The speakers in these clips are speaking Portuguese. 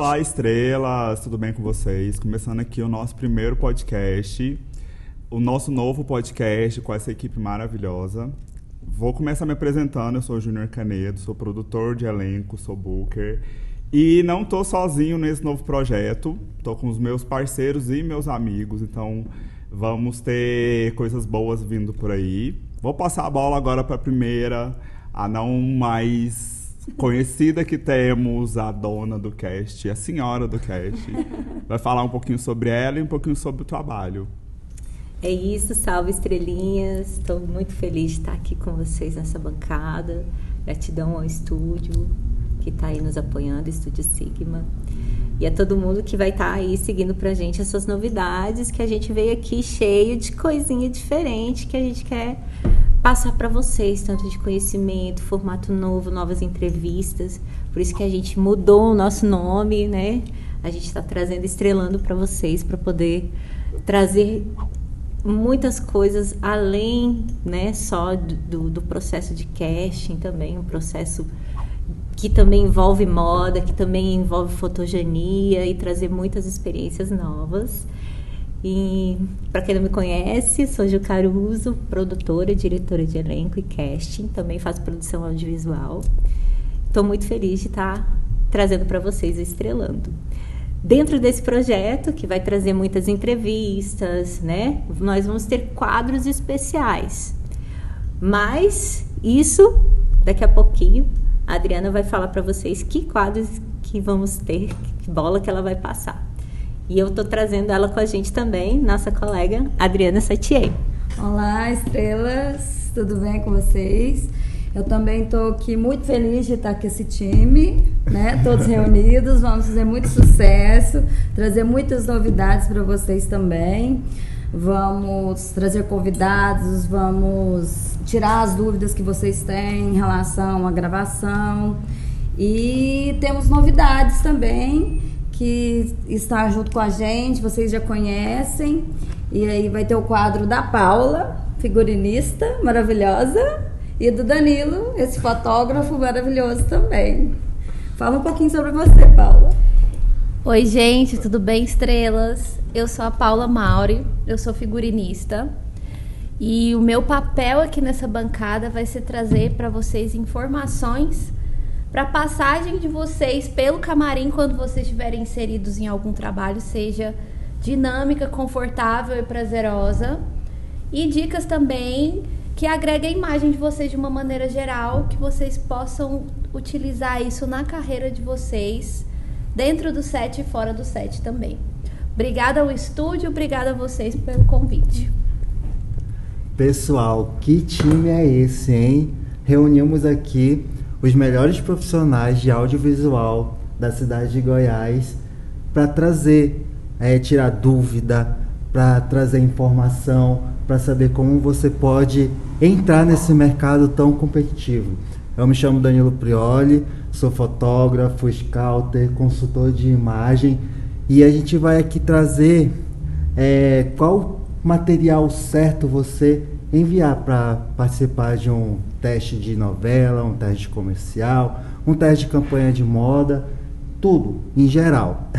Olá, estrelas, tudo bem com vocês? Começando aqui o nosso primeiro podcast, o nosso novo podcast com essa equipe maravilhosa. Vou começar me apresentando, eu sou o Júnior Canedo, sou produtor de elenco, sou booker. E não tô sozinho nesse novo projeto, tô com os meus parceiros e meus amigos, então vamos ter coisas boas vindo por aí. Vou passar a bola agora para a primeira, a não mais conhecida que temos, a dona do cast, a senhora do cast. Vai falar um pouquinho sobre ela e um pouquinho sobre o trabalho. É isso, salve estrelinhas. Estou muito feliz de estar aqui com vocês nessa bancada. Gratidão ao estúdio que está aí nos apoiando, Estúdio Sigma. E a todo mundo que vai estar aí seguindo pra gente essas novidades, que a gente veio aqui cheio de coisinha diferente que a gente quer passar para vocês, tanto de conhecimento, formato novo, novas entrevistas. Por isso que a gente mudou o nosso nome, né? A gente está trazendo Estrelando para vocês, para poder trazer muitas coisas além, né, só do processo de casting, também um processo que também envolve moda, que também envolve fotogenia e trazer muitas experiências novas. E para quem não me conhece, sou Ju Caruso, produtora, diretora de elenco e casting, também faço produção audiovisual. Estou muito feliz de estar trazendo para vocês o Estrelando. Dentro desse projeto, que vai trazer muitas entrevistas, né? Nós vamos ter quadros especiais. Mas isso, daqui a pouquinho, a Adriana vai falar para vocês que quadros que vamos ter, que bola que ela vai passar. E eu estou trazendo ela com a gente também, nossa colega Adriana Satier. Olá, estrelas, tudo bem com vocês? Eu também estou aqui muito feliz de estar com esse time, né? Todos reunidos, vamos fazer muito sucesso, trazer muitas novidades para vocês também. Vamos trazer convidados, vamos tirar as dúvidas que vocês têm em relação à gravação. E temos novidades também que está junto com a gente, vocês já conhecem. E aí vai ter o quadro da Paula, figurinista maravilhosa, e do Danilo, esse fotógrafo maravilhoso também. Fala um pouquinho sobre você, Paula. Oi, gente, tudo bem, estrelas? Eu sou a Paula Mauri, eu sou figurinista. E o meu papel aqui nessa bancada vai ser trazer para vocês informações para a passagem de vocês pelo camarim quando vocês estiverem inseridos em algum trabalho, seja dinâmica, confortável e prazerosa. E dicas também que agreguem a imagem de vocês de uma maneira geral, que vocês possam utilizar isso na carreira de vocês, dentro do set e fora do set também. Obrigada ao estúdio, obrigada a vocês pelo convite. Pessoal, que time é esse, hein? Reunimos aqui os melhores profissionais de audiovisual da cidade de Goiás para trazer, tirar dúvida, para trazer informação, para saber como você pode entrar nesse mercado tão competitivo. Eu me chamo Danilo Prioli, sou fotógrafo, scouter, consultor de imagem, e a gente vai aqui trazer qual material certo você enviar para participar de um teste de novela, um teste comercial, um teste de campanha de moda, tudo, em geral.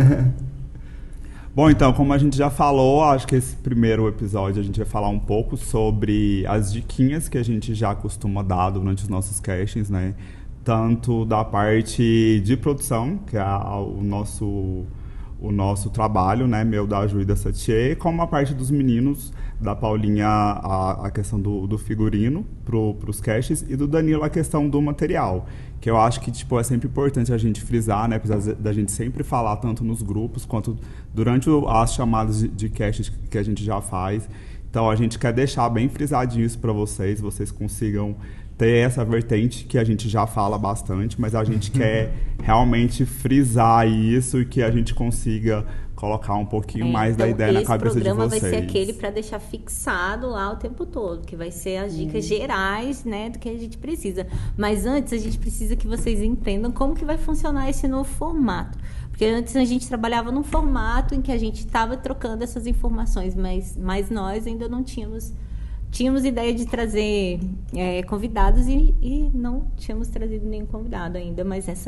Bom, então, como a gente já falou, acho que esse primeiro episódio a gente vai falar um pouco sobre as diquinhas que a gente já costuma dar durante os nossos castings, né? Tanto da parte de produção, que é o nosso trabalho, né, meu, da Ju e da Satier, como a parte dos meninos, da Paulinha a questão do figurino pros casts, e do Danilo a questão do material, que eu acho que tipo, é sempre importante a gente frisar, né, apesar da gente sempre falar tanto nos grupos quanto durante as chamadas de casts que a gente já faz. Então a gente quer deixar bem frisadinho isso para vocês consigam ter essa vertente que a gente já fala bastante, mas a gente quer realmente frisar isso e que a gente consiga colocar um pouquinho mais da ideia na cabeça de vocês. Esse programa vai ser aquele para deixar fixado lá o tempo todo, que vai ser as dicas gerais, né, do que a gente precisa. Mas antes a gente precisa que vocês entendam como que vai funcionar esse novo formato. Porque antes a gente trabalhava num formato em que a gente estava trocando essas informações, mas nós ainda não tínhamos ideia de trazer convidados e não tínhamos trazido nenhum convidado ainda, mas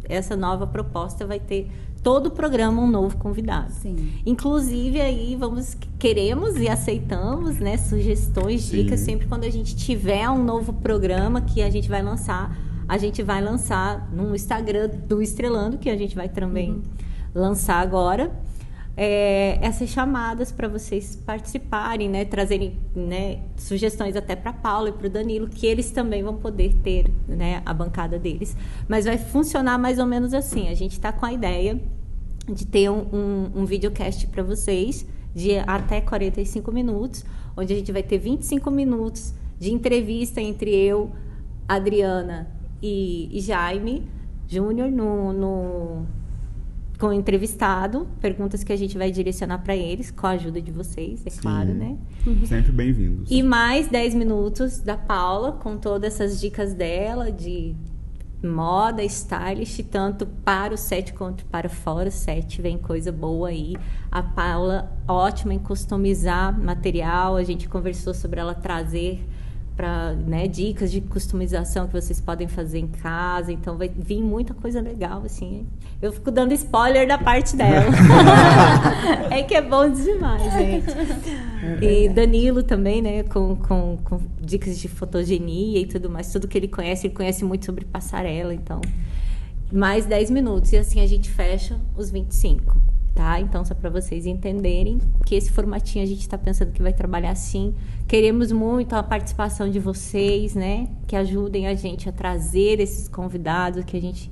essa nova proposta vai ter todo o programa um novo convidado. Sim. Inclusive, aí queremos e aceitamos, né, sugestões, dicas, sempre quando a gente tiver um novo programa que a gente vai lançar no Instagram do Estrelando, que a gente vai também lançar agora. Essas chamadas para vocês participarem, né, trazerem, né, sugestões até para a Paula e para o Danilo, que eles também vão poder ter, né, a bancada deles. Mas vai funcionar mais ou menos assim. A gente está com a ideia de ter um videocast para vocês de até 45 minutos, onde a gente vai ter 25 minutos de entrevista entre eu, Adriana e Jaime Júnior com o entrevistado, perguntas que a gente vai direcionar para eles, com a ajuda de vocês, é claro, né? Sempre bem-vindos. E mais 10 minutos da Paula, com todas essas dicas dela, de moda, stylish, tanto para o set quanto para fora o set, vem coisa boa aí. A Paula, ótima em customizar material, a gente conversou sobre ela trazer para, né, dicas de customização que vocês podem fazer em casa, então vai vir muita coisa legal, assim. Eu fico dando spoiler da parte dela. É que é bom demais, gente. E Danilo também, né, com dicas de fotogenia e tudo mais, tudo que ele conhece muito sobre passarela, então mais 10 minutos, e assim a gente fecha os 25. Tá? Então, só para vocês entenderem que esse formatinho a gente está pensando que vai trabalhar assim. Queremos muito a participação de vocês, né? Que ajudem a gente a trazer esses convidados que a gente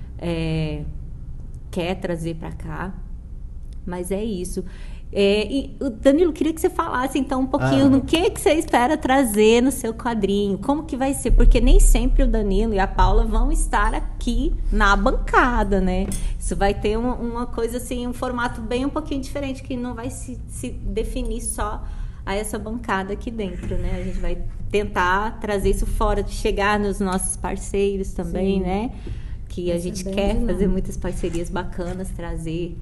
quer trazer para cá. Mas é isso. E o Danilo, queria que você falasse então um pouquinho no que você espera trazer no seu quadrinho, como que vai ser, porque nem sempre o Danilo e a Paula vão estar aqui na bancada, né? Isso vai ter uma coisa assim, um formato bem um pouquinho diferente, que não vai se definir só a essa bancada aqui dentro, né? A gente vai tentar trazer isso fora, chegar nos nossos parceiros também, né? Que a gente quer fazer muitas parcerias bacanas, trazer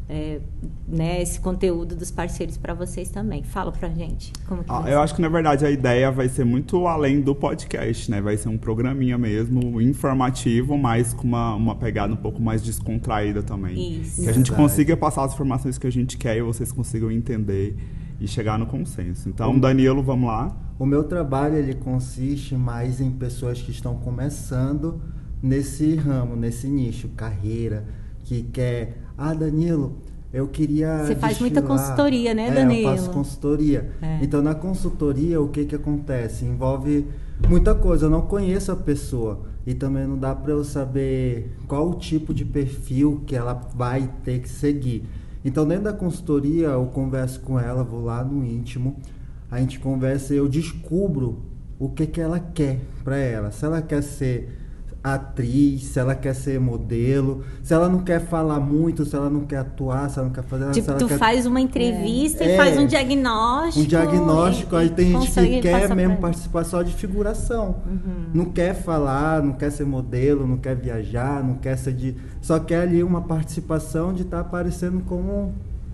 né, esse conteúdo dos parceiros para vocês também. Fala pra gente como que vai ser. Eu acho que na verdade a ideia vai ser muito além do podcast, né? Vai ser um programinha mesmo, informativo, mas com uma pegada um pouco mais descontraída também. Isso. Que a gente consiga passar as informações que a gente quer e vocês consigam entender e chegar no consenso. Então, Danilo, vamos lá. O meu trabalho, ele consiste mais em pessoas que estão começando nesse ramo, nesse nicho, carreira, que quer... Danilo, eu queria... Você faz muita consultoria, né, Danilo? Eu faço consultoria. Então, na consultoria, o que acontece? Envolve muita coisa. Eu não conheço a pessoa e também não dá para eu saber qual o tipo de perfil que ela vai ter que seguir. Então, dentro da consultoria, eu converso com ela, vou lá no íntimo, a gente conversa e eu descubro o que ela quer para ela. Se ela quer ser atriz, se ela quer ser modelo, se ela não quer falar muito, se ela não quer atuar, se ela não quer fazer nada. Tipo, tu faz uma entrevista e faz um diagnóstico. Um diagnóstico, aí tem gente que quer mesmo participar só de figuração. Não quer falar, não quer ser modelo, não quer viajar, não quer ser só quer ali uma participação de estar aparecendo como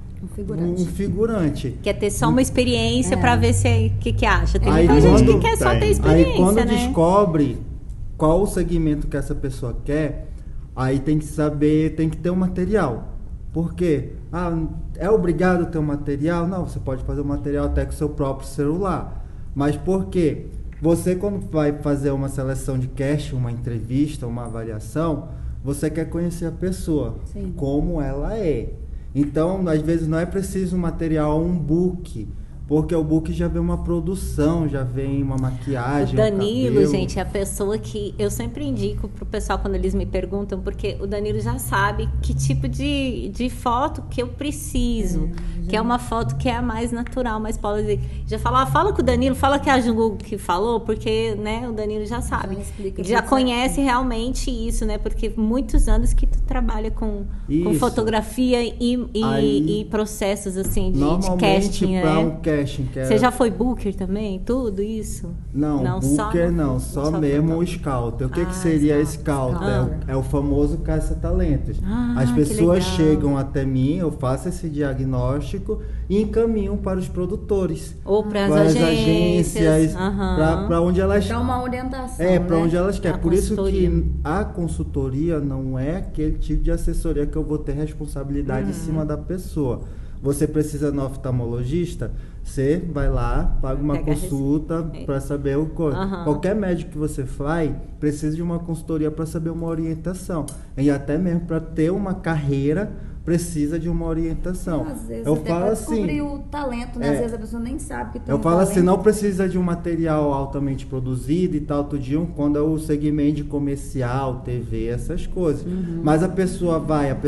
um figurante. Quer ter só uma experiência para ver se que acha. Tem muita aí gente que quer só ter experiência, aí quando né? descobre qual o segmento que essa pessoa quer, aí tem que saber, tem que ter um material. Por quê? É obrigado ter um material? Não, você pode fazer um material até com o seu próprio celular. Mas por quê? Você, quando vai fazer uma seleção de casting, uma entrevista, uma avaliação, você quer conhecer a pessoa, como ela é. Então, às vezes, não é preciso um material, um book, porque o book já vem uma produção, já vem uma maquiagem, o Danilo, gente, é a pessoa que eu sempre indico pro pessoal quando eles me perguntam, porque o Danilo já sabe que tipo de foto que eu preciso, que é uma foto que é a mais natural, mas Paula já fala com o Danilo, fala que a Ju que falou, porque, né, o Danilo já sabe, já conhece realmente isso, né, porque muitos anos que tu trabalha com fotografia e processos assim de casting, para né? um casting casting. Que Você já foi booker também? Tudo isso? Não, booker só mesmo o scout. O que seria scout? É o famoso caça-talentos. As pessoas chegam até mim, eu faço esse diagnóstico e encaminham para os produtores. Ou para as agências. Para onde elas... Dá uma orientação, para onde elas querem. Por isso consultoria. que a consultoria não é aquele tipo de assessoria que eu vou ter responsabilidade em cima da pessoa. Você precisa no oftalmologista, você vai lá, paga uma consulta para saber o coisa. Qualquer médico que você vai, precisa de uma consultoria para saber uma orientação. E até mesmo para ter uma carreira, precisa de uma orientação. Às vezes eu até falo para assim, descobrir o talento, né? Às vezes a pessoa nem sabe que tem eu um falo talento. assim, não precisa de um material altamente produzido e tal, tudinho, quando é o segmento de comercial, TV, essas coisas. Mas a pessoa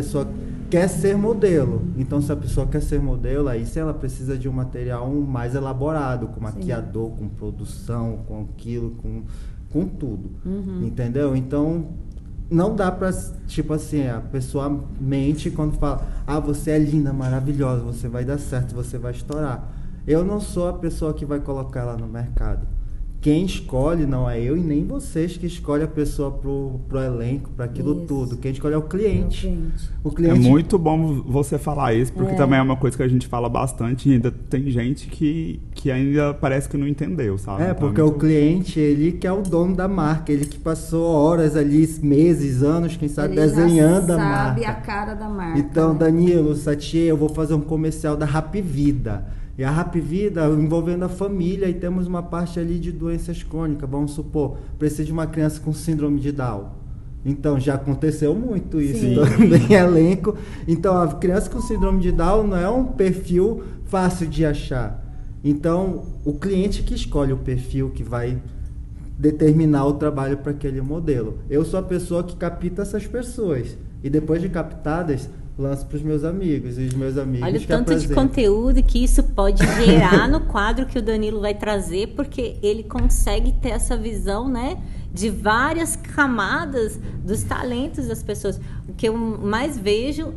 quer ser modelo. Então, se a pessoa quer ser modelo, aí se ela precisa de um material mais elaborado, com maquiador, com produção, com aquilo, com tudo. Entendeu? Então, não dá pra, tipo assim, a pessoa mente quando fala, você é linda, maravilhosa, você vai dar certo, você vai estourar. Eu não sou a pessoa que vai colocar ela no mercado. Quem escolhe não é eu e nem vocês que escolhem a pessoa pro elenco, para aquilo tudo. Quem escolhe é o cliente. O cliente. É muito bom você falar isso, porque também é uma coisa que a gente fala bastante e ainda tem gente que ainda parece que não entendeu, sabe? Então, porque o cliente, ele que é o dono da marca, ele que passou horas ali, meses, anos, quem sabe, desenhando a marca. Sabe a cara da marca. Então, Danilo, Satie, eu vou fazer um comercial da Rap Vida. E a Rap Vida envolvendo a família, e temos uma parte ali de doenças crônicas, vamos supor, precisa de uma criança com síndrome de Down. Então, já aconteceu muito isso também, elenco. Então, a criança com síndrome de Down não é um perfil fácil de achar. Então, o cliente que escolhe o perfil que vai determinar o trabalho para aquele modelo. Eu sou a pessoa que capta essas pessoas. E depois de captadas, lanço para os meus amigos. E os meus amigos olha o tanto de conteúdo que isso pode gerar no quadro que o Danilo vai trazer, porque ele consegue ter essa visão, né, de várias camadas dos talentos das pessoas. O que eu mais vejo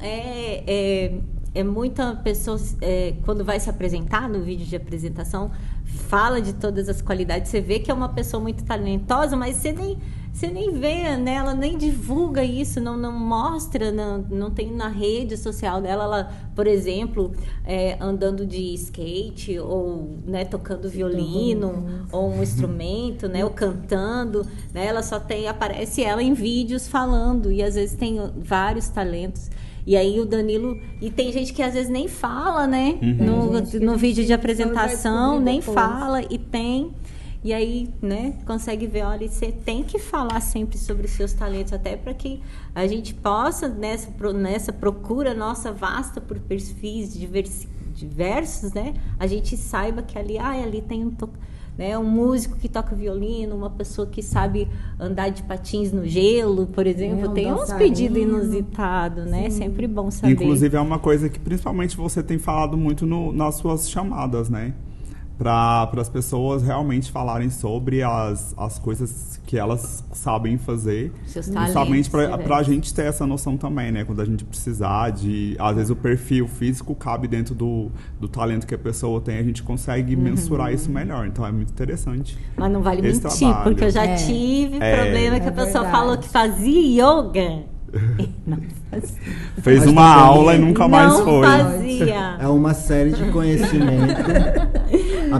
é muita pessoa, quando vai se apresentar no vídeo de apresentação, fala de todas as qualidades, você vê que é uma pessoa muito talentosa, mas você nem vê, né? Ela nem divulga isso, não mostra, não tem na rede social dela, ela, por exemplo, andando de skate, ou, né, tocando violino, ou um instrumento, né, ou cantando, né? Ela só aparece ela em vídeos falando, e às vezes tem vários talentos. E aí o Danilo... E tem gente que às vezes nem fala, né? No vídeo de apresentação, nem fala, e tem... E aí, né, consegue ver, olha, você tem que falar sempre sobre os seus talentos, até para que a gente possa, nessa procura nossa vasta por perfis diversos, né? A gente saiba que ali tem um músico que toca violino, uma pessoa que sabe andar de patins no gelo, por exemplo. Tem uns pedidos inusitados, né? É sempre bom saber. Inclusive, é uma coisa que principalmente você tem falado muito nas suas chamadas, né? Para as pessoas realmente falarem sobre as coisas que elas sabem fazer. Seus talentos, justamente para a gente ter essa noção também, né? Quando a gente precisar às vezes o perfil físico cabe dentro do talento que a pessoa tem, a gente consegue mensurar isso melhor. Então é muito interessante. Mas não vale mentir, trabalho. Porque eu já tive problema que a pessoa falou que fazia yoga. Não fazia. Fez uma aula e nunca mais foi. Fazia. É uma série de conhecimento. A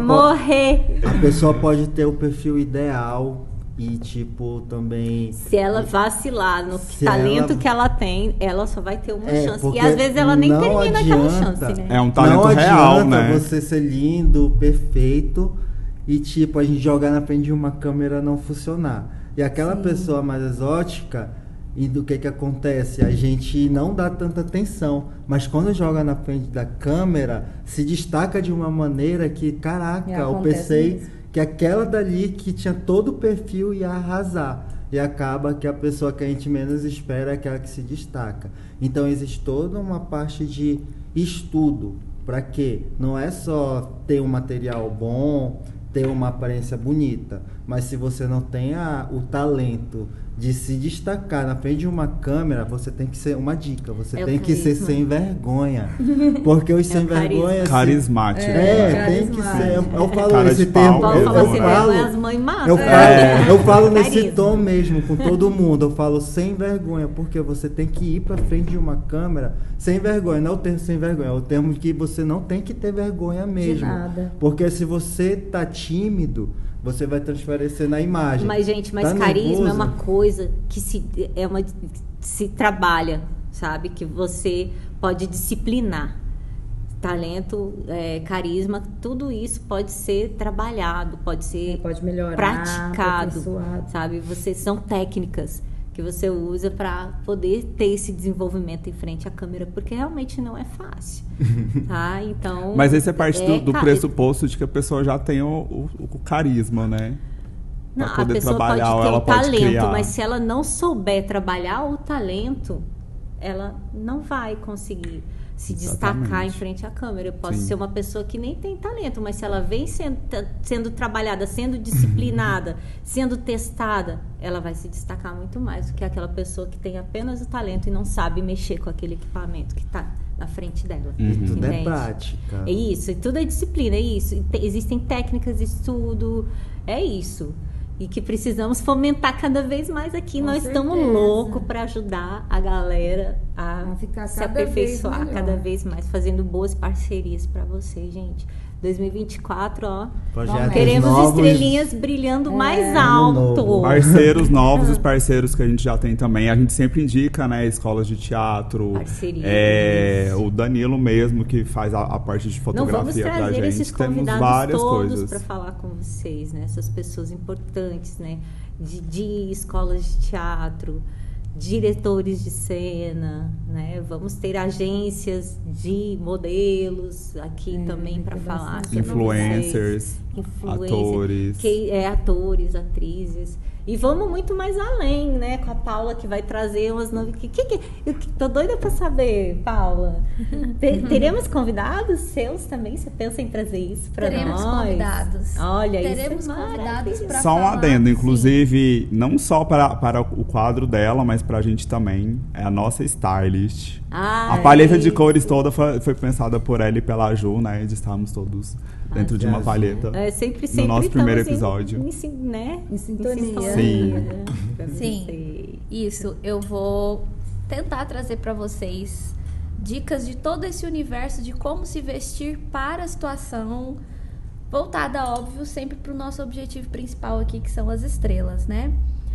pessoa pode ter o perfil ideal e, tipo, também... Se ela vacilar no talento que ela tem, ela só vai ter uma chance. E às vezes ela nem termina aquela chance, né? É um talento real, né? Não adianta você ser lindo, perfeito e, tipo, a gente jogar na frente de uma câmera não funcionar. E aquela pessoa mais exótica... E do que acontece? A gente não dá tanta atenção, mas quando joga na frente da câmera, se destaca de uma maneira que, caraca, eu pensei que aquela dali que tinha todo o perfil ia arrasar. E acaba que a pessoa que a gente menos espera é aquela que se destaca. Então existe toda uma parte de estudo. Para quê? Não é só ter um material bom, ter uma aparência bonita, Mas se você não tem o talento de se destacar na frente de uma câmera, você tem que ser uma dica. Você tem que ser sem vergonha. Porque os sem vergonha... Carismático. Tem que ser. Eu falo Cara esse de termo. pau, As mães matam. Eu falo nesse Carisma. tom mesmo, com todo mundo. Eu falo sem vergonha, porque você tem que ir pra frente de uma câmera sem vergonha. Não é o termo sem vergonha, é o termo que você não tem que ter vergonha mesmo. De nada. Porque se você tá tímido, você vai transparecer na imagem. Mas, gente, Tá carisma nervoso? é uma coisa que se trabalha, sabe? Que você pode disciplinar. Talento, carisma, tudo isso pode ser trabalhado, pode ser Pode melhorar, praticado, aperfeiçoado. sabe? São técnicas que você usa para poder ter esse desenvolvimento em frente à câmera, porque realmente não é fácil, tá? Então... Mas esse é parte do pressuposto de que a pessoa já tem o carisma, né? Pra Não, poder a pessoa trabalhar, pode ou ter ela o pode talento, criar. mas se ela não souber trabalhar o talento, ela não vai conseguir se destacar Exatamente. em frente à câmera. Eu posso Sim. ser uma pessoa que nem tem talento, mas se ela vem sendo trabalhada, sendo disciplinada, sendo testada, ela vai se destacar muito mais do que aquela pessoa que tem apenas o talento e não sabe mexer com aquele equipamento que está na frente dela. Tudo é Entende? prática. É isso, e tudo é disciplina, é isso. Existem técnicas de estudo, é isso. E que precisamos fomentar cada vez mais aqui. Com Nós estamos certeza. loucos para ajudar a galera a ficar se cada vez aperfeiçoar melhor. cada vez mais, fazendo boas parcerias para vocês, gente. 2024, ó. Projetos Queremos novos. estrelinhas brilhando mais Ano alto. novo. Parceiros novos, os parceiros que a gente já tem também. A gente sempre indica, né, escolas de teatro. Parcerias. O Danilo mesmo, que faz a parte de Não fotografia vamos pra trazer gente. esses Temos convidados várias todos coisas. para falar com vocês, né? Essas pessoas importantes, né? De escolas de teatro, diretores de cena, né? Vamos ter agências de modelos aqui também para falar sobre Influencers, atores. Atores, atrizes. E vamos muito mais além, né? Com a Paula, que vai trazer umas novidades. Eu tô doida para saber, Paula. Teremos convidados seus também? Você pensa em trazer isso para nós? Teremos convidados. Olha, Teremos isso é convidados maravilhoso. para Só um falar, adendo, sim. inclusive, não só para o quadro dela, mas pra gente também. É a nossa stylist. A paleta de cores toda foi pensada por ela e pela Ju, né? De estarmos todos dentro de uma Ju. paleta. Sempre no nosso primeiro estamos episódio. em sintonia. Sim. Pra Sim. você. Isso, eu vou tentar trazer para vocês dicas de todo esse universo de como se vestir para a situação, voltada, óbvio, sempre para o nosso objetivo principal aqui, que são as estrelas, né?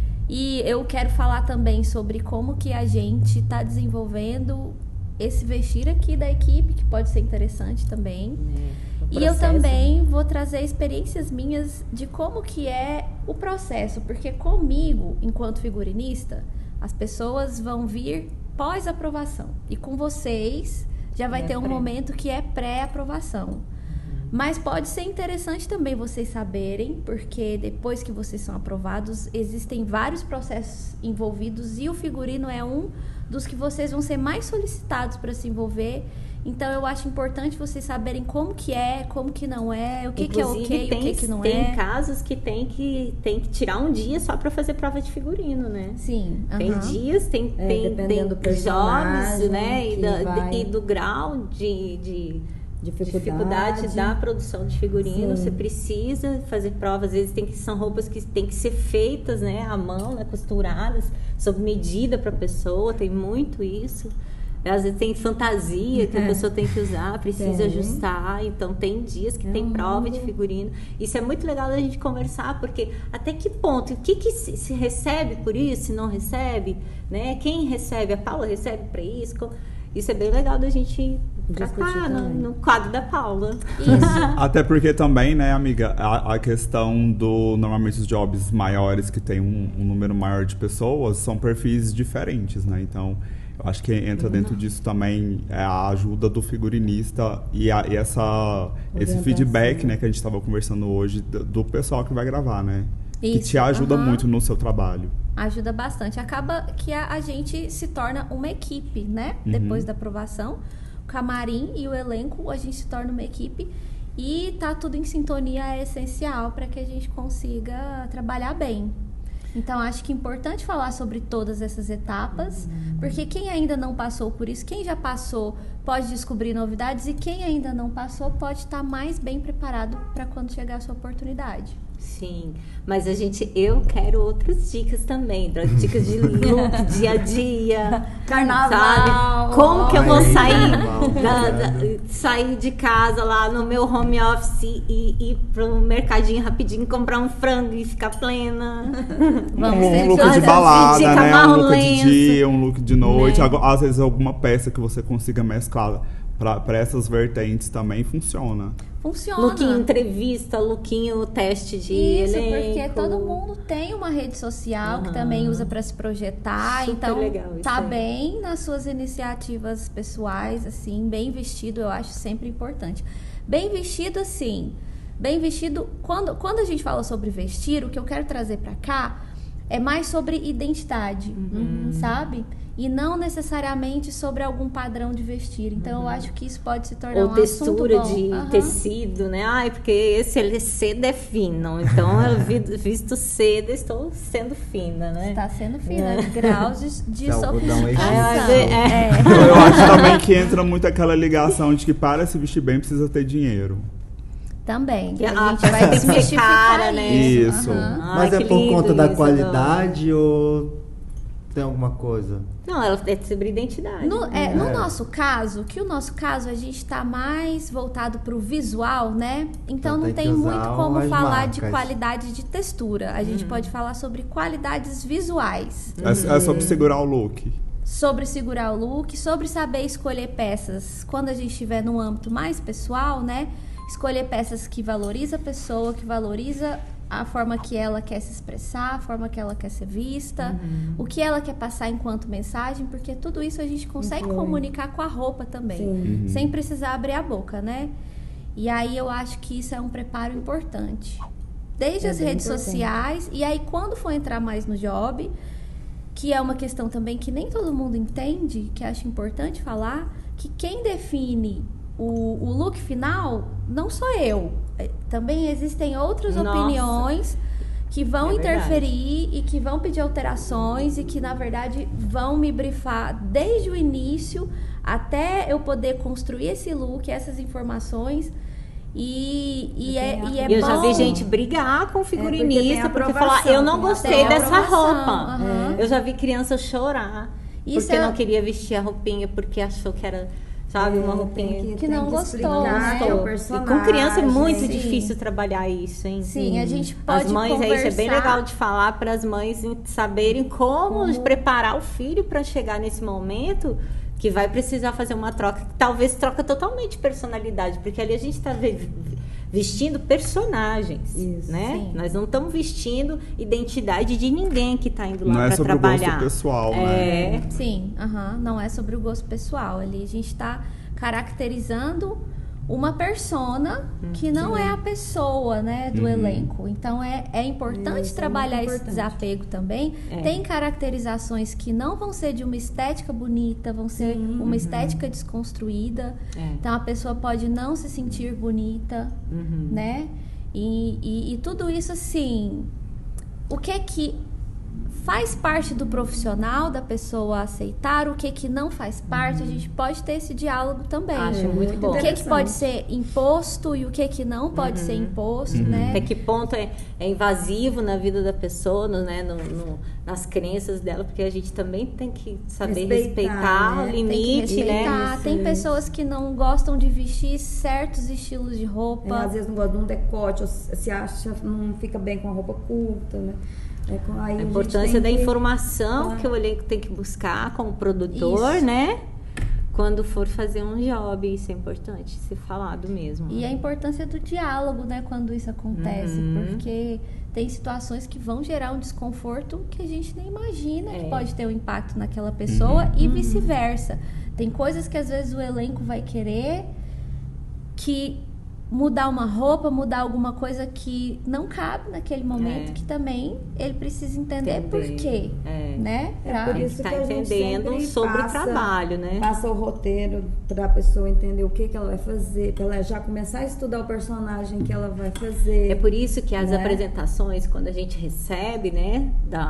E eu quero falar também sobre como que a gente está desenvolvendo esse vestir aqui da equipe, que pode ser interessante também. E eu também vou trazer experiências minhas de como que é o processo, porque comigo, enquanto figurinista, as pessoas vão vir pós-aprovação. E com vocês já vai ter um momento que é pré-aprovação. Mas pode ser interessante também vocês saberem, porque depois que vocês são aprovados, existem vários processos envolvidos e o figurino é um dos que vocês vão ser mais solicitados para se envolver. Então, eu acho importante vocês saberem como que é, como que não é, o que, que é ok, o que, que não é. Tem casos que tem que tirar um dia só para fazer prova de figurino, né? Sim. Tem dias, tem dependendo do jobs, personagem né? que E do grau de dificuldade da produção de figurino. Sim. Você precisa fazer provas, às vezes são roupas que tem que ser feitas, né, à mão, né, costuradas, sob medida para a pessoa, tem muito isso. Às vezes tem fantasia que a pessoa tem que usar, precisa ajustar. Então tem dias que tem prova de figurino. Isso é muito legal da gente conversar, porque até que ponto, o que se recebe por isso, se não recebe, né? Quem recebe, a Paula recebe para isso. Isso é bem legal da gente tratar no quadro da Paula. Isso. Até porque também, né, amiga, a questão normalmente os jobs maiores que tem um número maior de pessoas são perfis diferentes, né? Então, eu acho que entra dentro disso também a ajuda do figurinista e esse feedback, né, que a gente estava conversando hoje do pessoal que vai gravar, né? Que Isso, te ajuda muito no seu trabalho. Ajuda bastante. Acaba que a gente se torna uma equipe, né? Depois da aprovação. O camarim e o elenco, a gente se torna uma equipe. E tá tudo em sintonia é essencial para que a gente consiga trabalhar bem. Então, acho que é importante falar sobre todas essas etapas, porque quem ainda não passou por isso, quem já passou pode descobrir novidades, e quem ainda não passou pode estar mais bem preparado para quando chegar a sua oportunidade. Sim, mas eu quero outras dicas também, dicas de look, dia a dia, Carnaval. sabe? Como que eu vou Carnaval, sair de casa lá no meu home office e ir pro mercadinho rapidinho, comprar um frango e ficar plena. Um look de balada, né? Um look de dia, um look de noite. Né? Às vezes alguma peça que você consiga mesclar para essas vertentes também funciona. Funciona. Lookinho entrevista, lookinho teste de Isso, elenco. porque todo mundo tem uma rede social que também usa para se projetar. Super então, legal isso tá aí. bem nas suas iniciativas pessoais, assim, bem vestido, eu acho sempre importante. Bem vestido, assim, bem vestido, quando a gente fala sobre vestir, o que eu quero trazer para cá é mais sobre identidade, sabe? E não necessariamente sobre algum padrão de vestir. Então, eu acho que isso pode se tornar Ou um textura assunto bom. de tecido, né? Ai, porque esse seda é fino. Então, eu visto seda, estou sendo fina, né? Está sendo fina, graus de Esse algodão sofisticação. Eu acho também que entra muito aquela ligação de que para se vestir bem precisa ter dinheiro. Também. Que A a gente peça vai tem que ser desmistificar cara, né? Isso. Aham. Ai, Mas é que por lindo conta da isso, qualidade ou tem alguma coisa? Não, ela é sobre identidade. No nosso caso, a gente está mais voltado para o visual, né? Então não tem tem que usar muito como as falar de marcas. qualidade de textura. A gente pode falar sobre qualidades visuais. É sobre segurar o look. Sobre segurar o look, sobre saber escolher peças. Quando a gente estiver no âmbito mais pessoal, né? Escolher peças que valoriza a pessoa, que valoriza a forma que ela quer se expressar, a forma que ela quer ser vista, o que ela quer passar enquanto mensagem, porque tudo isso a gente consegue comunicar com a roupa também, sem precisar abrir a boca, né? E aí eu acho que isso é um preparo importante. Desde as redes sociais, e aí quando for entrar mais no job, que é uma questão também que nem todo mundo entende, que acho importante falar, que quem define o look final não sou eu. Também existem outras opiniões que vão interferir e que vão pedir alterações e que, na verdade, vão me brifar desde o início até eu poder construir esse look, essas informações. E eu já vi gente brigar com o figurinista porque falar, eu não gostei dessa roupa. Eu já vi criança chorar porque não queria vestir a roupinha, porque achou que era... Sabe, uma roupinha que não gostou. E com criança é muito difícil trabalhar isso, hein? Sim, a gente pode as mães, conversar. Isso é bem legal de falar para as mães saberem como preparar o filho para chegar nesse momento que vai precisar fazer uma troca, que talvez troca totalmente personalidade, porque ali a gente está vestindo personagens, né? Sim. Nós não estamos vestindo identidade de ninguém que está indo lá para trabalhar. Não é sobre o gosto pessoal, né? Sim, não é sobre o gosto pessoal. Ali a gente está caracterizando uma persona que não é a pessoa, né, do elenco. Então é importante trabalhar esse desapego também. Tem caracterizações que não vão ser de uma estética bonita, vão ser uma estética desconstruída. Então a pessoa pode não se sentir bonita, né? E tudo isso, assim, o que faz parte do profissional, da pessoa aceitar, o que não faz parte, a gente pode ter esse diálogo também. Acho muito bom. O que pode ser imposto e o que não pode ser imposto, né? Até que ponto é invasivo na vida da pessoa, né? Nas crenças dela, porque a gente também tem que saber respeitar o limite, né? Tem pessoas que não gostam de vestir certos estilos de roupa. Às vezes não gostam de um decote, ou se acha, não fica bem com a roupa curta, né? Aí a importância da informação que o elenco tem que buscar como produtor, né? Quando for fazer um job, isso é importante ser falado mesmo. E a importância do diálogo, né? Quando isso acontece, porque tem situações que vão gerar um desconforto que a gente nem imagina que pode ter um impacto naquela pessoa e vice-versa. Tem coisas que às vezes o elenco vai querer que mudar uma roupa, mudar alguma coisa que não cabe naquele momento, que também ele precisa entender por quê, né? Por isso tá que a gente entendendo sempre sobre o trabalho, né? Passa o roteiro para a pessoa entender o que ela vai fazer, para ela já começar a estudar o personagem que ela vai fazer. É por isso que as né? apresentações, quando a gente recebe, né,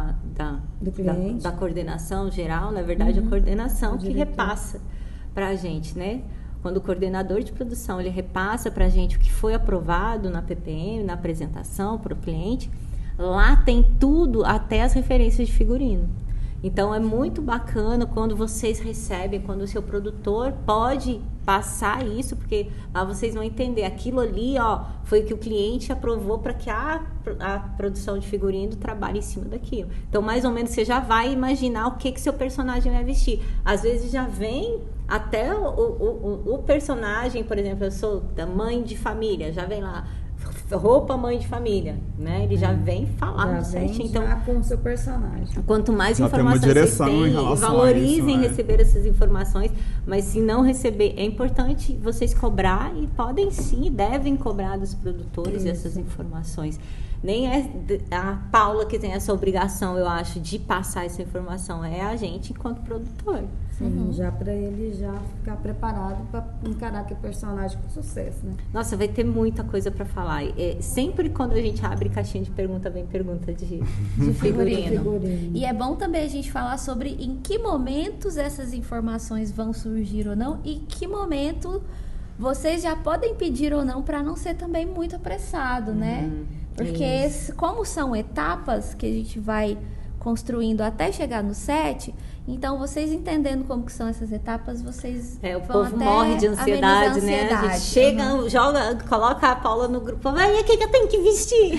Do cliente. da coordenação geral, na verdade, a coordenação que repassa para a gente, né? Quando o coordenador de produção ele repassa para a gente o que foi aprovado na PPM, na apresentação para o cliente, lá tem tudo, até as referências de figurino. Então é muito bacana quando vocês recebem, quando o seu produtor pode passar isso, porque lá vocês vão entender, aquilo ali, ó, foi o que o cliente aprovou para que a produção de figurino trabalhe em cima daquilo. Então, mais ou menos, você já vai imaginar o que seu personagem vai vestir. Às vezes já vem até o personagem, por exemplo, eu sou da mãe de família, já vem lá, roupa mãe de família, né? Ele já vem falar certinho. Então, já com o seu personagem. Quanto mais já informações tem uma direção vocês em têm, relação valorizem a isso, né? receber essas informações, mas se não receber, é importante vocês cobrar, e podem sim, devem cobrar dos produtores essas informações. Nem é a Paula que tem essa obrigação, eu acho, de passar essa informação, é a gente enquanto produtor. Sim, já para ele já ficar preparado para encarar aquele personagem com sucesso, né? Nossa, vai ter muita coisa para falar. Sempre quando a gente abre caixinha de pergunta, vem pergunta de figurino. E é bom também a gente falar sobre em que momentos essas informações vão surgir ou não, e que momento vocês já podem pedir ou não, para não ser também muito apressado, né? Porque como são etapas que a gente vai construindo até chegar no set, então vocês entendendo como que são essas etapas, vocês o vão povo até morre de ansiedade, né? A gente chega, joga, coloca a Paula no grupo, vai, o que eu tenho que vestir?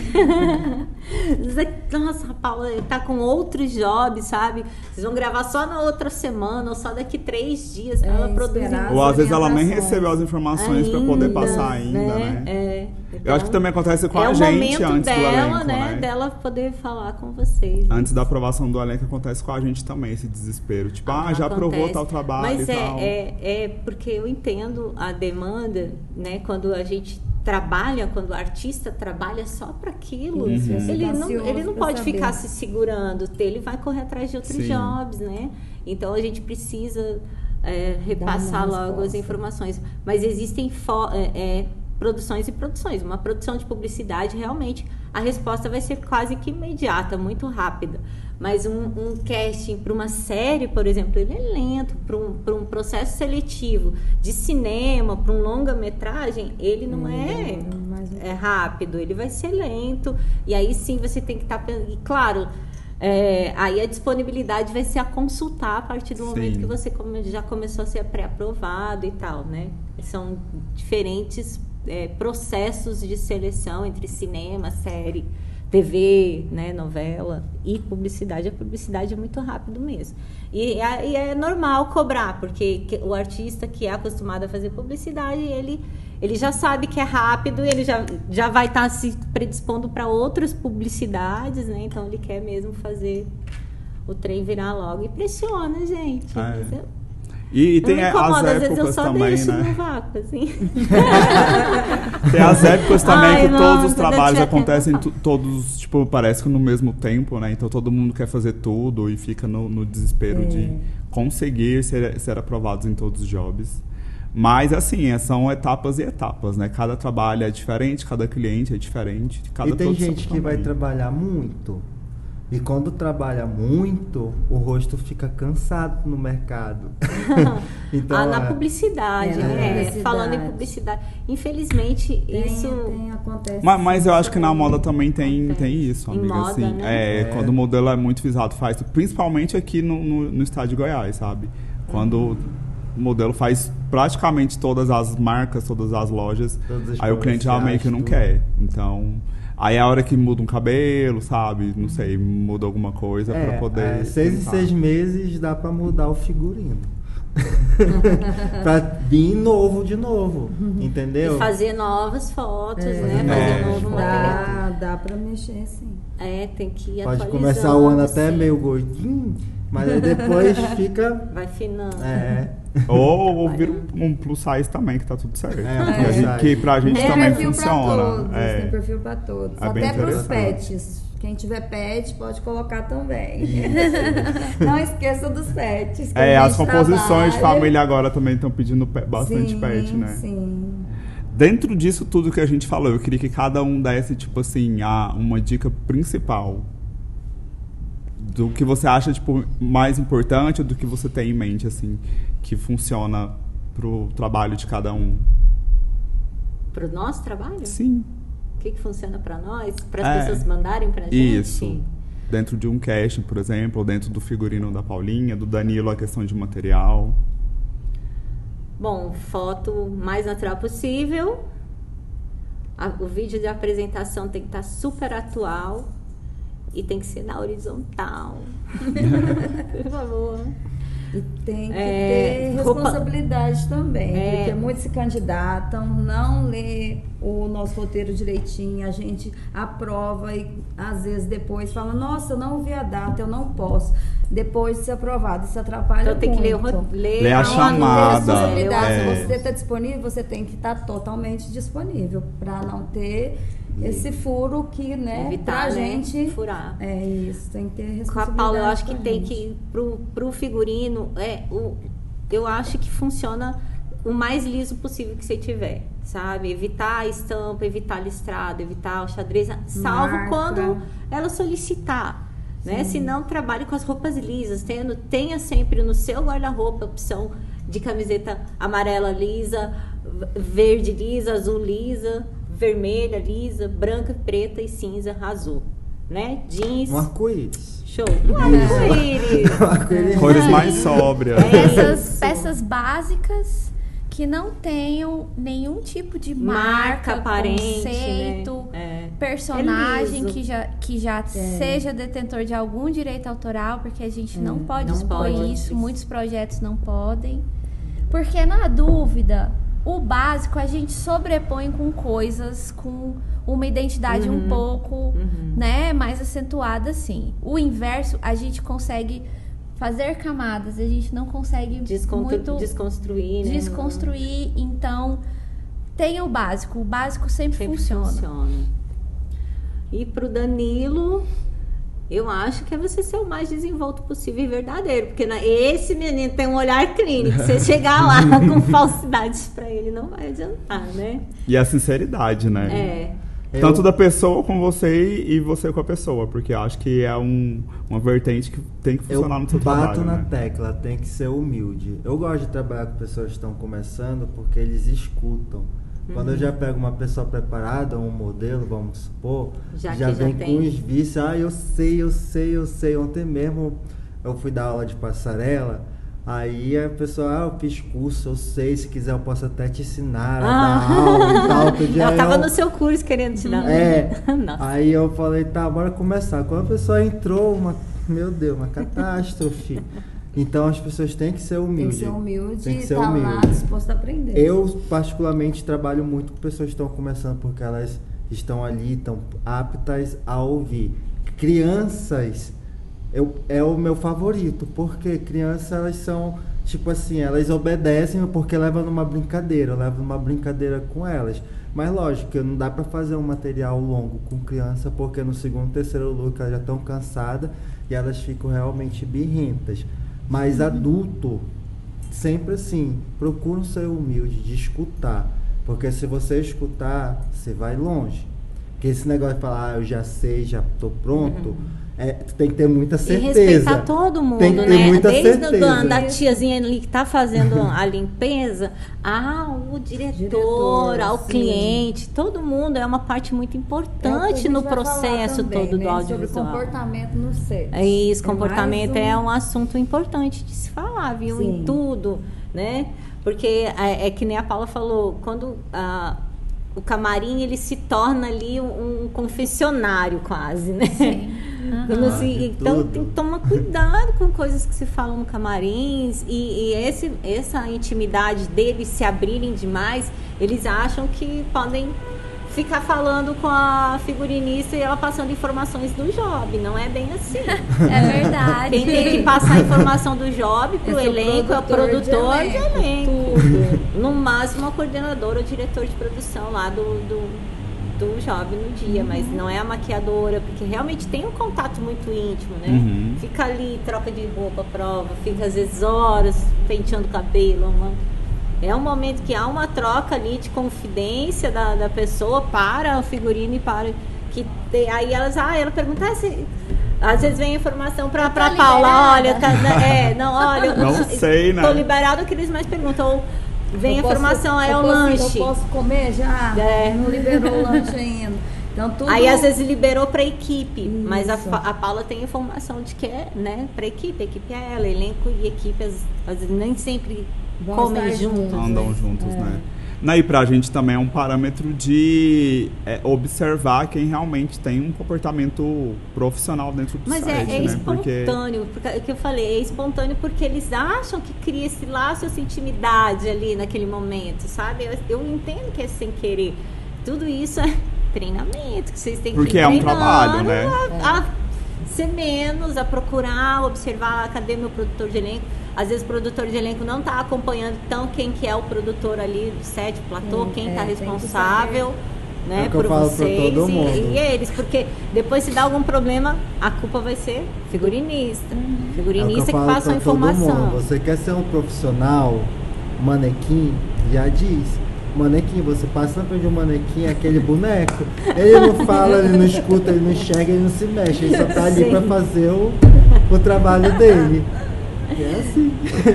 Nossa, a Paula tá com outros jobs, sabe? Vocês vão gravar só na outra semana, ou só daqui 3 dias, ela produzir. Ou às vezes ela nem recebeu as informações para poder passar ainda, né? Então, eu acho que também acontece com a gente antes do elenco, né? Dela poder falar com vocês. Antes da aprovação do elenco, acontece com a gente também esse desespero. Tipo, já aprovou tal trabalho. Mas e tal. Porque eu entendo a demanda, né? Quando a gente trabalha, quando o artista trabalha só para aquilo, ele não pode ficar se segurando, ele vai correr atrás de outros jobs, né? Então a gente precisa repassar logo as informações. Mas existem produções e produções. Uma produção de publicidade, realmente, a resposta vai ser quase que imediata, muito rápida. Mas um casting para uma série, por exemplo, ele é lento. Para um processo seletivo de cinema, para um longa-metragem, ele não é rápido, ele vai ser lento. E aí sim você tem que estar... E claro, aí a disponibilidade vai ser a consultar a partir do momento que você já começou a ser pré-aprovado e tal, né? São diferentes processos de seleção entre cinema, série, TV, né, novela e publicidade. A publicidade é muito rápido mesmo. E é normal cobrar, porque o artista que é acostumado a fazer publicidade, ele já sabe que é rápido, ele já vai estar se predispondo para outras publicidades, né? Então ele quer mesmo fazer o trem virar logo e pressiona, gente. E tem as épocas às vezes eu só também, deixo né? no vácuo, assim. Tem as épocas também que todos os trabalhos já acontecem todos, tipo, parece que no mesmo tempo, né? Então todo mundo quer fazer tudo e fica no desespero de conseguir ser aprovados em todos os jobs. Mas, assim, são etapas e etapas, né? Cada trabalho é diferente, cada cliente é diferente. Cada e tem produção gente que também. vai trabalhar muito. E quando trabalha muito, o rosto fica cansado no mercado. Então, na publicidade, né? Falando em publicidade. Infelizmente, isso... acontece. Mas eu acho que na moda também tem isso, amiga. Em moda, assim. né? Quando o modelo é muito visado, faz. Principalmente aqui no estado de Goiás, sabe? Quando o modelo faz praticamente todas as marcas, todas as lojas, aí o cliente já meio que não quer. Então... Aí é a hora que muda um cabelo, sabe? Não sei, muda alguma coisa pra poder... 6 em 6 meses dá pra mudar o figurino. Pra vir novo de novo, entendeu? E fazer novas fotos, né? Fazer novo material. Dá pra mexer, sim. Tem que ir Pode atualizando. começar o ano até meio gordinho, Mas aí depois fica... Vai afinando. Ou vira um plus size também, que tá tudo certo. Que pra gente Tem também perfil funciona. pra todos, tem perfil pra todos. É bem Até pros interessante. pets. Quem tiver pet, pode colocar também. Não esqueça dos pets. que a As gente composições de trabalha. família agora também estão pedindo bastante Sim, pet, né? Sim. Dentro disso tudo que a gente falou, eu queria que cada um desse, tipo assim, uma dica principal do que você acha, tipo, mais importante, ou do que você tem em mente, assim, que funciona pro trabalho de cada um. Pro nosso trabalho? Sim. O que funciona pra nós? Para as pessoas mandarem pra gente? Isso. Dentro de um casting, por exemplo, ou dentro do figurino da Paulinha, do Danilo, a questão de material. Bom, foto mais natural possível. O vídeo de apresentação tem que estar super atual e tem que ser na horizontal. Por favor. E tem que ter responsabilidade também, porque muitos se candidatam, não lê o nosso roteiro direitinho, a gente aprova e às vezes depois fala, nossa, eu não vi a data, eu não posso. Depois de ser aprovado, isso atrapalha então tem muito. que ler a chamada. Responsabilidade. Se você está disponível, você tem que estar totalmente disponível para não ter esse furo que, né, evitar, pra gente furar. É isso, tem que ter responsabilidade. Com a Paula, eu acho que tem que ir pro figurino, eu acho que funciona o mais liso possível que você tiver, sabe? Evitar a estampa, evitar listrado, evitar o xadrez, salvo quando ela solicitar, né? Se não, trabalhe com as roupas lisas, tenha sempre no seu guarda-roupa a opção de camiseta amarela lisa, verde lisa, azul lisa, vermelha, lisa, branca, preta e cinza, azul, né? Jeans. Um arco-íris. Show. Um arco-íris. Cores mais sóbrias. Essas peças básicas que não tenham nenhum tipo de marca aparente, conceito, né? personagem liso. que já seja detentor de algum direito autoral, porque a gente não pode expor isso, muitos projetos não podem. Porque na dúvida, o básico a gente sobrepõe com coisas, com uma identidade um pouco, né, mais acentuada, assim. O inverso, a gente consegue fazer camadas, a gente não consegue desconstruir, né? Desconstruir, então tem o básico sempre funciona. E pro Danilo, eu acho que é você ser o mais desenvolto possível e verdadeiro, porque esse menino tem um olhar clínico, você chegar lá com falsidades pra ele não vai adiantar, né? E a sinceridade, né? Tanto da pessoa com você e você com a pessoa, porque eu acho que é uma vertente que tem que funcionar no seu trabalho. Eu bato na tecla, tem que ser humilde. Eu gosto de trabalhar com pessoas que estão começando porque eles escutam. Quando eu já pego uma pessoa preparada, um modelo, vamos supor, já vem com os vícios. Eu sei. Ontem mesmo eu fui dar aula de passarela, aí a pessoa, eu fiz curso, eu sei, se quiser eu posso até te ensinar a dar aula e tal. Ela tava no seu curso querendo te dar. Aí eu falei, tá, bora começar. Quando a pessoa entrou, uma catástrofe. Então as pessoas têm que ser humildes. Tem que ser humilde e estar lá disposto a aprender. Eu, particularmente, trabalho muito com pessoas que estão começando, porque elas estão ali, estão aptas a ouvir. Crianças é o meu favorito, porque crianças, elas são, tipo assim, elas obedecem porque levam numa brincadeira, eu levo numa brincadeira com elas. Mas lógico, não dá para fazer um material longo com criança, porque no segundo, terceiro look elas já estão cansadas e elas ficam realmente birrentas. Mas adulto, sempre assim, procura ser humilde, de escutar. Porque se você escutar, você vai longe. Porque esse negócio de falar, eu já sei, já tô pronto, tu tem que ter muita certeza. E respeitar todo mundo, tem que ter muita certeza. Da tiazinha ali que tá fazendo a limpeza, ao diretor, ao cliente, todo mundo é uma parte muito importante no processo também, todo do audiovisual. Sobre comportamento no set. Isso, comportamento é um assunto importante de se falar, viu? Sim. Em tudo, né? Porque é que nem a Paula falou, quando o camarim ele se torna ali um confessionário quase, né? Sim. Então tem que tomar cuidado com coisas que se falam no camarim e essa intimidade deles se abrirem demais, eles acham que podem ficar falando com a figurinista e ela passando informações do job. Não é bem assim. É verdade. Quem tem que passar a informação do job pro elenco é o produtor de elenco. No máximo, a coordenadora ou diretor de produção lá do job no dia, mas não é a maquiadora, porque realmente tem um contato muito íntimo, né? Fica ali, troca de roupa, prova, fica às vezes horas penteando o cabelo. É um momento que há uma troca ali de confidência da pessoa para o figurino e para... aí ela pergunta se... Às vezes vem informação pra Paula, olha, não sei, né? Tô liberado, que eles mais perguntam, ou vem a informação, é o lanche. Eu posso comer já? Não liberou o lanche ainda. Então, tudo... Aí às vezes liberou pra equipe, mas a Paula tem informação de que é, né, pra equipe. A equipe é ela, elenco e equipe às vezes nem sempre comem juntos. Andam juntos, né? E pra gente também é um parâmetro de observar quem realmente tem um comportamento profissional dentro do set. Mas é espontâneo, porque o que eu falei, é espontâneo porque eles acham que cria esse laço, essa intimidade ali naquele momento, sabe? Eu entendo que é sem querer. Tudo isso é treinamento, que vocês têm que ir porque é um trabalho, né? A ser menos, a procurar, observar, cadê meu produtor de elenco? Às vezes o produtor de elenco não está acompanhando tão quem que é o produtor ali do set, do platô, quem está responsável, né, por vocês e eles, porque depois se dá algum problema, a culpa vai ser figurinista. Figurinista que passa a informação. Você quer ser um profissional, manequim, já diz. Manequim, você passa na frente de um manequim, é aquele boneco. Ele não fala, ele não escuta, ele não enxerga, ele não se mexe, ele só tá ali para fazer o trabalho dele. É assim.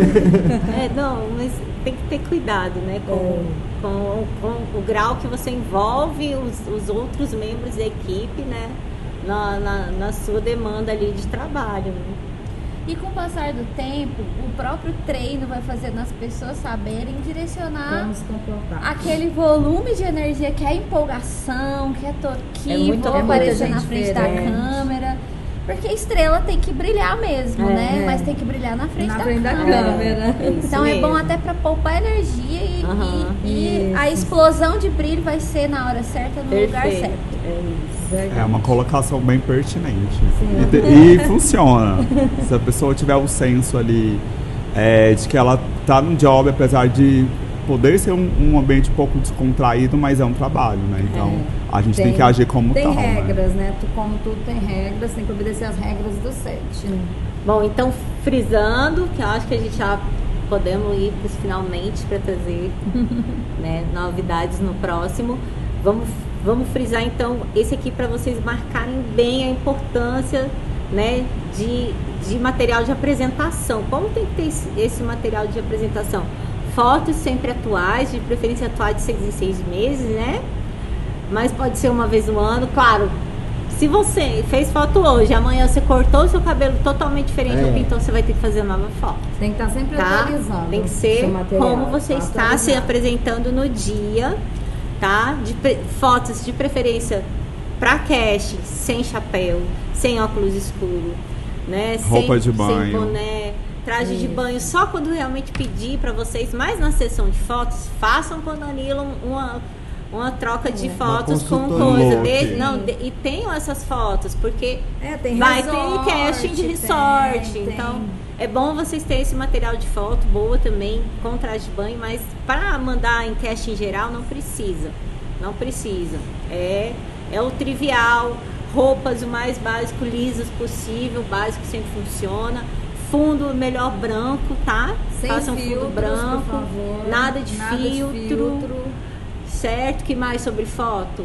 Mas tem que ter cuidado, né? Com o grau que você envolve os outros membros da equipe, né? Na sua demanda ali de trabalho, né? E com o passar do tempo, o próprio treino vai fazendo as pessoas saberem direcionar aquele volume de energia que é a empolgação, que é tô aqui, vou aparecer na frente da câmera. Porque a estrela tem que brilhar mesmo, né? Mas tem que brilhar na frente da câmera. Então é bom até para poupar energia e a explosão de brilho vai ser na hora certa, no lugar certo. É uma colocação bem pertinente. E funciona. Se a pessoa tiver o senso ali de que ela tá no job, apesar de poder ser um ambiente um pouco descontraído, mas é um trabalho, né? Então a gente tem que agir como tal. Tem regras, né? Como tudo tem regras, tem que obedecer as regras do set. Bom, então frisando, que eu acho que a gente já podemos ir finalmente para trazer né, novidades no próximo. Vamos frisar então esse aqui para vocês marcarem bem a importância, né, de material de apresentação. Como tem que ter esse material de apresentação? Fotos sempre atuais, de preferência atuais de 6 em 6 meses, né? Mas pode ser uma vez no ano, claro. Se você fez foto hoje, amanhã você cortou o seu cabelo totalmente diferente ou pintou, você vai ter que fazer nova foto. Tem que estar sempre atualizando. Tem que ser como você está se apresentando no dia, tá? Fotos de preferência para casting, sem chapéu, sem óculos escuros, né? Roupa de banho. Sem boné. Traje de banho só quando realmente pedir para vocês, mas na sessão de fotos, façam com o Danilo uma troca de fotos com coisa. E tenham essas fotos, porque vai ter casting de resort. Então, é bom vocês terem esse material de foto boa também, com traje de banho, mas para mandar em casting geral, não precisa. Não precisa. É o trivial, roupas o mais básico, lisas possível, básico sempre funciona. Fundo melhor branco, tá? Façam filtros, fundo branco, por favor. nada de filtro. Certo? Que mais sobre foto?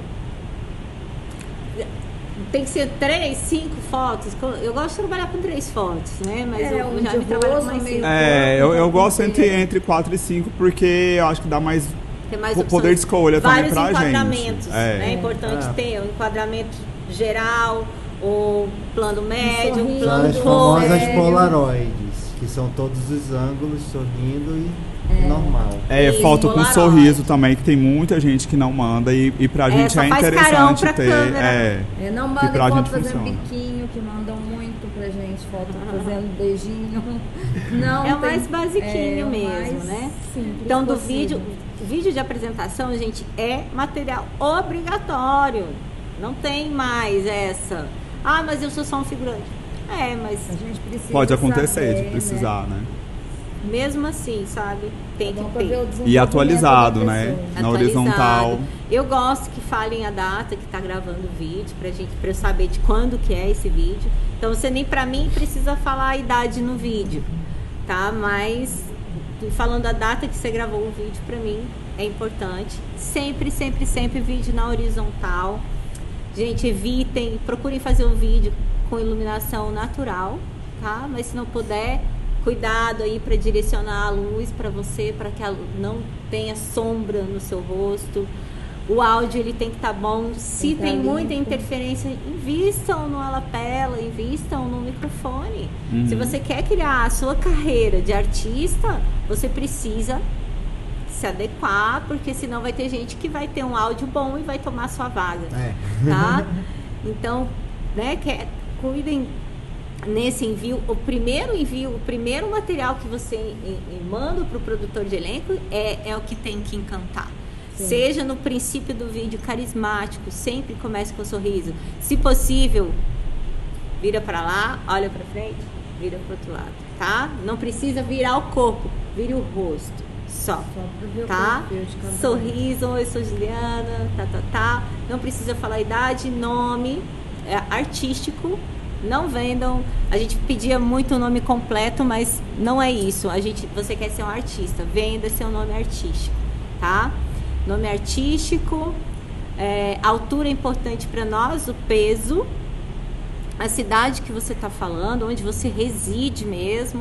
Tem que ser 3, 5 fotos. Eu gosto de trabalhar com 3 fotos, né? Mas eu já me trabalho com mais 5. Eu gosto entre 4 e 5 porque eu acho que dá mais poder de escolha também pra gente. Vários enquadramentos. É importante ter um enquadramento geral, o plano médio, o plano as famosas polaroids, que são todos os ângulos sorrindo e normal. Foto com sorriso também, que tem muita gente que não manda e pra gente é interessante ter. Não mandem foto fazendo biquinho, que mandam muito pra pra gente, foto fazendo beijinho. Não É o tem- mais basiquinho o mesmo, mais né? simples Então, do possível. vídeo de apresentação, gente, é material obrigatório. Não tem mais essa. Ah, mas eu sou só um figurante. Mas A gente precisa Pode acontecer saber, de precisar, né? mesmo assim, sabe? Tem Bom que pra ver o ter. desenvolvimento E atualizado, da né? pessoa. Na Atualizado. horizontal. Eu gosto que falem a data que está gravando o vídeo para eu saber de quando que é esse vídeo. Então você nem para mim precisa falar a idade no vídeo, tá? Mas falando a data que você gravou o vídeo, para mim é importante. Sempre, sempre, sempre vídeo na horizontal. Gente, evitem, procurem fazer o vídeo com iluminação natural, tá? Mas se não puder, cuidado aí para direcionar a luz para você, para que não tenha sombra no seu rosto. O áudio ele tem que estar bom. Se Tem que tem tá muita limpo. interferência, invistam no lapela, invistam no microfone. Uhum. Se você quer criar a sua carreira de artista, você precisa se adequar, porque senão vai ter gente que vai ter um áudio bom e vai tomar sua vaga, tá? Então, né, cuidem nesse envio. O primeiro material que você manda para o produtor de elenco é o que tem que encantar. Sim. Seja no princípio do vídeo carismático, sempre comece com um sorriso. Se possível, vira para lá, olha para frente, vira para outro lado, tá? Não precisa virar o corpo, vire o rosto só. Só pra ver o Tá? perfil de cada um. Sorriso, oi, sou Juliana, tá. Não precisa falar idade, nome, artístico. Não vendam. A gente pedia muito o nome completo, mas não é isso. Você quer ser um artista, venda seu nome artístico, tá? Nome artístico, altura é importante para nós, o peso, a cidade que você está falando, onde você reside mesmo.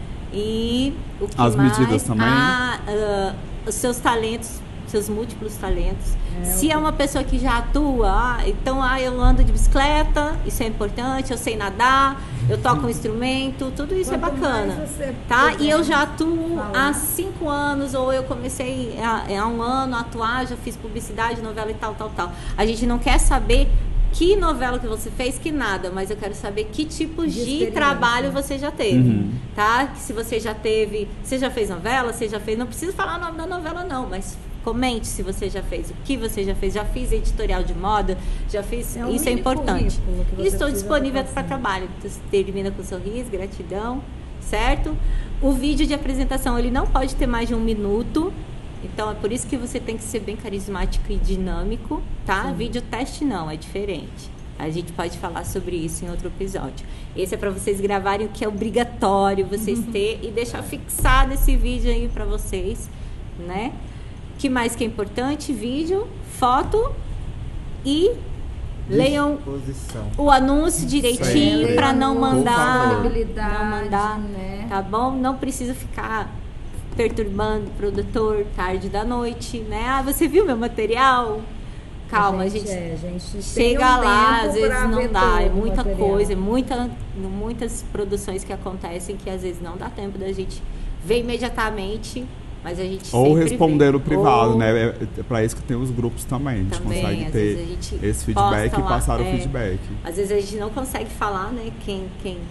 E o que As mais? medidas também. Os seus talentos, seus múltiplos talentos. Se é uma pessoa que já atua, então eu ando de bicicleta, isso é importante, eu sei nadar, eu toco um instrumento, tudo isso é Quanto bacana, mais você tá? puder E eu já atuo falar. há 5 anos, ou eu comecei há 1 ano a atuar, já fiz publicidade, novela e tal. A gente não quer saber que novela que você fez, que nada, mas eu quero saber que tipo De de experiência. trabalho você já teve, Uhum. tá? Que se você já teve, você já fez novela, você já fez, não precisa falar o nome da novela não, mas comente se você já fez, o que você já fez, já fiz editorial de moda, já fiz, É um isso é mini importante. currículo que você E estou precisa disponível passar. para trabalho, termina com sorriso, gratidão, certo? O vídeo de apresentação, ele não pode ter mais de 1 minuto, então é por isso que você tem que ser bem carismático e dinâmico, tá? Vídeo teste não, é diferente. A gente pode falar sobre isso em outro episódio. Esse é para vocês gravarem o que é obrigatório vocês ter e deixar fixado esse vídeo aí para vocês, né? Que mais que é importante? Vídeo, foto e leiam Disposição. o anúncio direitinho Sempre. para não Por mandar, favor. Disponibilidade, não mandar, né? tá bom? Não precisa ficar perturbando o produtor tarde da noite, né? Você viu meu material? Calma, a gente tem chega um lá, tempo às vezes pra não ver dá, todo é o muita material. coisa, muitas produções que acontecem que às vezes não dá tempo da gente ver imediatamente, mas a gente Ou sempre responder vê. o privado, Ou né? É para isso que tem os grupos também. A gente também, consegue às ter vezes a gente esse feedback posta e lá, passar o feedback. Às vezes a gente não consegue falar, né? Quem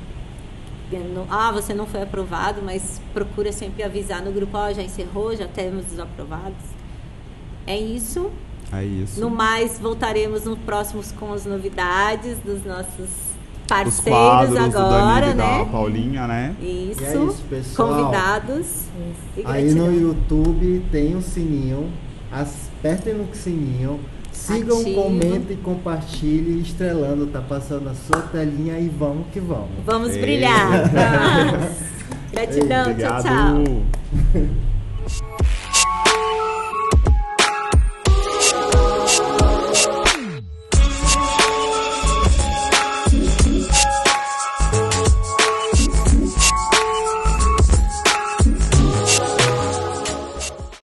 você não foi aprovado, mas procura sempre avisar no grupo, já encerrou, já temos os aprovados. É isso. É isso. No mais, voltaremos no próximos com as novidades dos nossos Os parceiros quadros do agora, Danilo e né? da Paulinha, né? Isso. E é isso, pessoal. Convidados. E Aí no gratidão. YouTube tem um sininho, apertem no sininho, sigam, Ativo. comentem, compartilhem, estrelando, tá passando a sua telinha e vamos que vamos. Vamos Ei. brilhar. Vamos. Gratidão. Obrigado. Tchau, tchau.